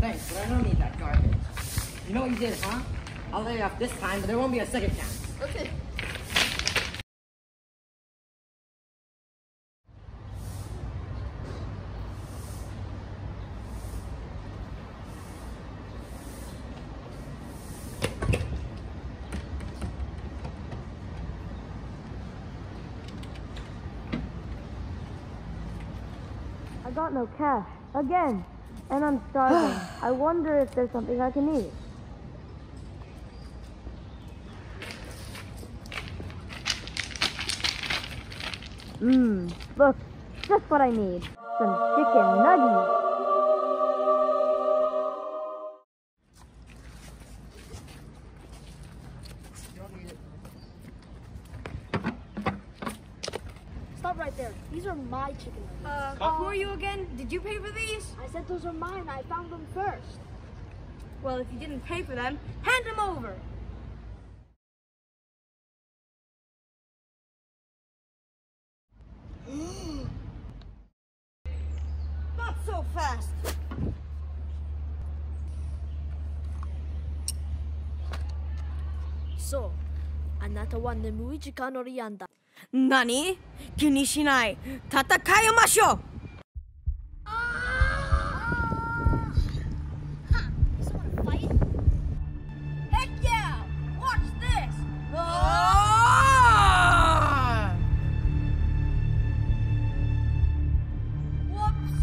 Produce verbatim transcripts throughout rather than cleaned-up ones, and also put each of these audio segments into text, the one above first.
Thanks, but I don't need that garbage. You know what you did, huh? I'll lay you off this time, but there won't be a second chance. Okay. I got no cash. Again. And I'm starving. I wonder if there's something I can eat. Mmm. Look. Just what I need. Some chicken nuggies. Stop right there. These are my chicken nuggets. Uh, uh, who are you again? Did you pay for these? I said those are mine. I found them first. Well, if you didn't pay for them, hand them over. Not so fast. So, anata wa nemui jikan o rianda. Nani? Kini shinai. Tatakayamashou! Heck yeah! Watch this! Ah! Whoops!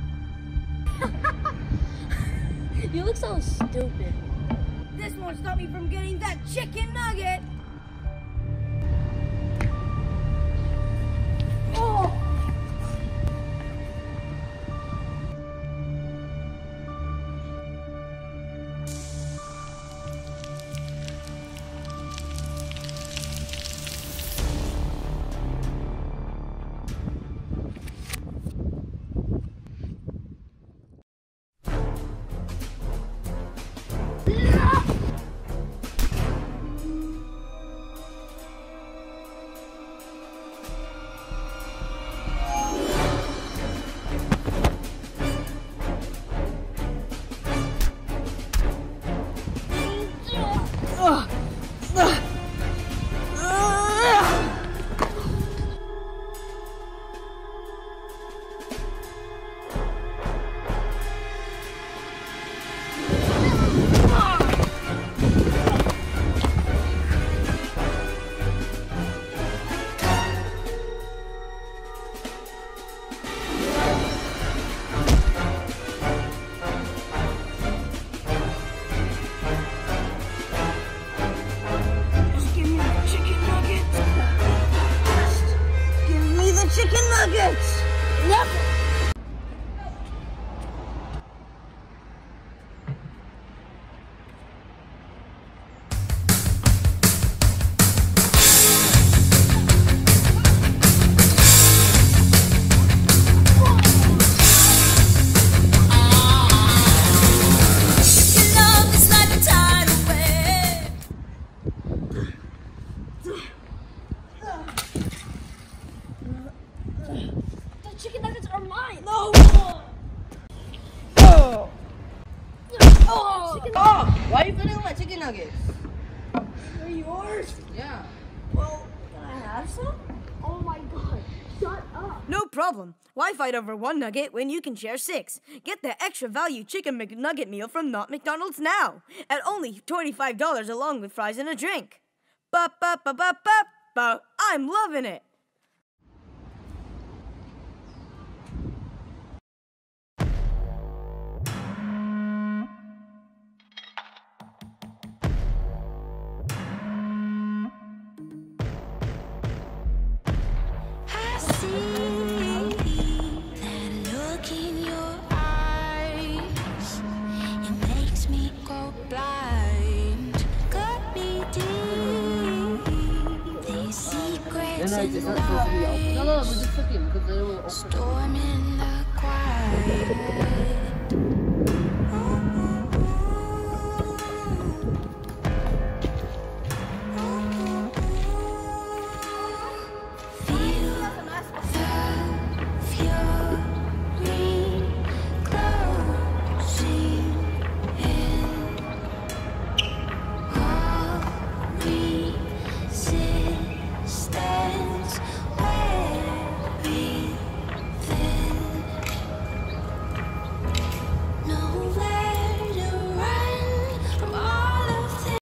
You look so stupid. This won't stop me from getting that chicken nugget! Oh! Chicken nuggets! Never! Chicken nuggets are mine. No! Oh! Oh! Chicken Oh! Why are you fiddling with my chicken nuggets? They're yours? Yeah. Well, can I have some? Oh my god. Shut up. No problem. Why fight over one nugget when you can share six? Get the extra value chicken McNugget meal from Not McDonald's now at only twenty-five dollars along with fries and a drink. Ba ba ba ba ba ba. I'm loving it. Storm in the quiet.